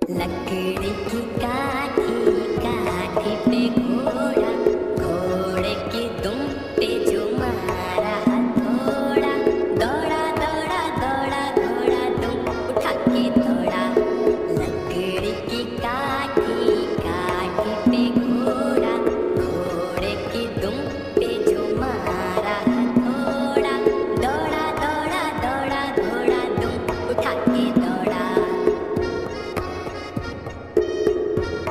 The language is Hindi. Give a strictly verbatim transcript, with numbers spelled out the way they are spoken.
लकड़ी की काठी काठी पे घोड़ा, घोड़े की दुम पे जो मारा हथौड़ा, दौड़ा दौड़ा दौड़ा घोड़ा दुम उठा के दौड़ा। लकड़ी की काठी काठी पे घोड़ा, घोड़े की दुम पे जो मारा हथौड़ा, दौड़ा दौड़ा दौड़ा घोड़ा दुम उठा के दौड़ा।